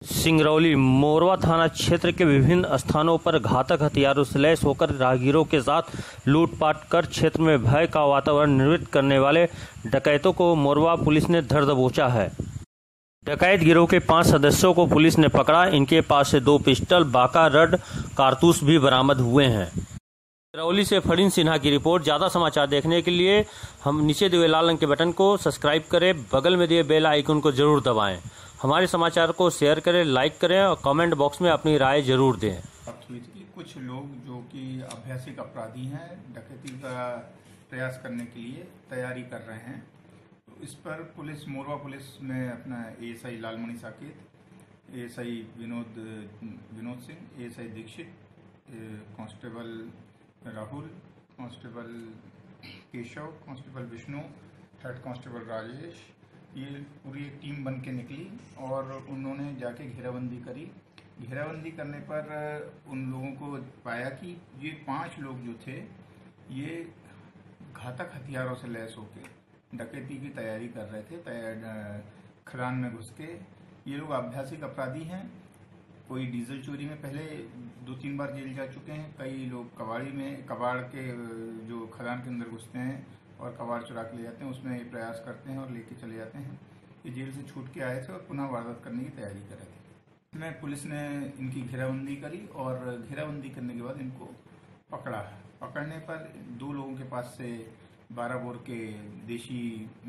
सिंगरौली मोरवा थाना क्षेत्र के विभिन्न स्थानों पर घातक हथियारों से लैस होकर राहगीरों के साथ लूटपाट कर क्षेत्र में भय का वातावरण निर्मित करने वाले डकैतों को मोरवा पुलिस ने धर दबोचा है। डकैत गिरोह के 5 सदस्यों को पुलिस ने पकड़ा। इनके पास से 2 पिस्टल, बाका, रड, कारतूस भी बरामद हुए हैं। सिंगरौली से फरीन सिन्हा की रिपोर्ट। ज्यादा समाचार देखने के लिए हम नीचे दिए लाल रंग के बटन को सब्सक्राइब करें, बगल में दिए बेल आइकन को जरूर दबाएं। हमारे समाचार को शेयर करें, लाइक करें और कमेंट बॉक्स में अपनी राय जरूर दें। कुछ लोग जो कि अभ्यासिक अपराधी हैं, डकैती का प्रयास करने के लिए तैयारी कर रहे हैं। तो इस पर पुलिस, मोरवा पुलिस में अपना ASI Lalmani Saket, ASI Vinod Singh, ASI Dikshit, constable Rahul, constable Keshav, constable Vishnu, head constable Rajesh, ये पूरी एक टीम बन के निकली और उन्होंने जाके घेराबंदी करी। घेराबंदी करने पर उन लोगों को पाया कि ये 5 लोग जो थे ये घातक हथियारों से लैस होके डकैती की तैयारी कर रहे थे। खदान में घुस के ये लोग अभ्यासिक अपराधी हैं। कोई डीजल चोरी में पहले 2-3 बार जेल जा चुके हैं। कई लोग कबाड़ के जो खदान के अंदर घुसते हैं और कबाड़ चुरा के ले जाते हैं, उसमें ये प्रयास करते हैं और लेके चले जाते हैं। ये जेल से छूट के आए थे और पुनः वारदात करने की तैयारी कर रहे थे। इसमें पुलिस ने इनकी घेराबंदी करी और घेराबंदी करने के बाद इनको पकड़ा। पकड़ने पर 2 लोगों के पास से 12 बोर के देशी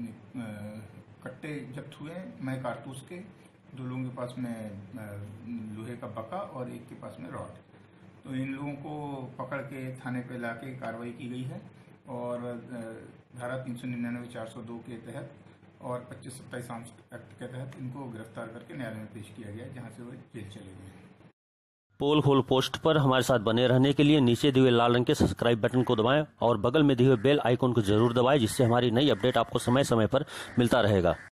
कट्टे जब्त हुए, मय कारतूस के। 2 लोगों के पास में लोहे का बका और एक के पास में रॉड। तो इन लोगों को पकड़ के थाने पे लाके कार्रवाई की गई है और धारा 399-402 के तहत और 25-27 आर्म्स एक्ट के तहत इनको गिरफ्तार करके न्यायालय में पेश किया गया, जहां से वो जेल चले गए। पोल खोल पोस्ट पर हमारे साथ बने रहने के लिए नीचे दिए लाल रंग के सब्सक्राइब बटन को दबाएं और बगल में दिए बेल आइकन को जरूर दबाएं, जिससे हमारी नई अपडेट आपको समय समय पर मिलता रहेगा।